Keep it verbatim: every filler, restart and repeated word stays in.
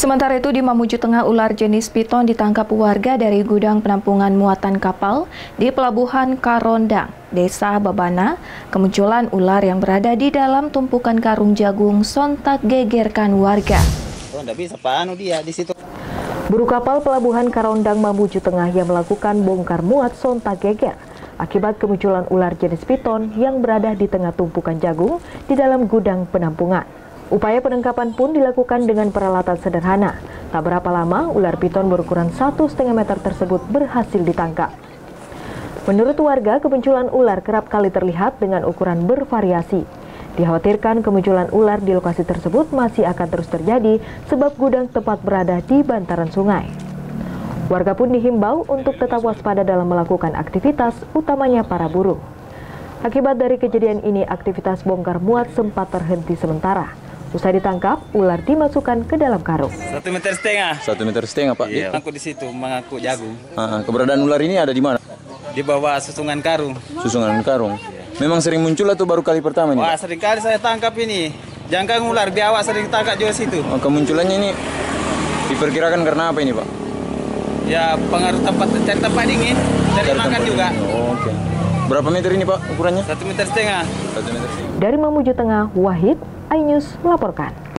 Sementara itu di Mamuju Tengah, ular jenis piton ditangkap warga dari gudang penampungan muatan kapal di Pelabuhan Karondang, Desa Babana. Kemunculan ular yang berada di dalam tumpukan karung jagung sontak gegerkan warga. Oh, nggak bisa, Pak, anu dia di situ. Buruh kapal Pelabuhan Karondang Mamuju Tengah yang melakukan bongkar muat sontak geger akibat kemunculan ular jenis piton yang berada di tengah tumpukan jagung di dalam gudang penampungan. Upaya penangkapan pun dilakukan dengan peralatan sederhana. Tak berapa lama, ular piton berukuran satu setengah meter tersebut berhasil ditangkap. Menurut warga, kemunculan ular kerap kali terlihat dengan ukuran bervariasi. Dikhawatirkan kemunculan ular di lokasi tersebut masih akan terus terjadi sebab gudang tepat berada di bantaran sungai. Warga pun dihimbau untuk tetap waspada dalam melakukan aktivitas, utamanya para buruh. Akibat dari kejadian ini, aktivitas bongkar muat sempat terhenti sementara. Usai ditangkap, ular dimasukkan ke dalam karung. Satu meter setengah. Satu meter setengah, Pak. Iya, mangkuk di situ, mengangkut jagung. Ah, keberadaan ular ini ada di mana? Di bawah susungan karung. Susungan karung. Memang sering muncul atau baru kali pertama ini? Wah, sering kali saya tangkap ini. Jangkang ular, biawak sering tangkap juga situ. Oh, kemunculannya ini diperkirakan karena apa ini, Pak? Ya, pengaruh tempat cari tempat dingin, dari Cari makan tempat. juga. Oh, oke. Okay. Berapa meter ini, Pak, ukurannya? Satu meter setengah. Satu meter setengah. Dari Mamuju Tengah, Wahid, iNews melaporkan.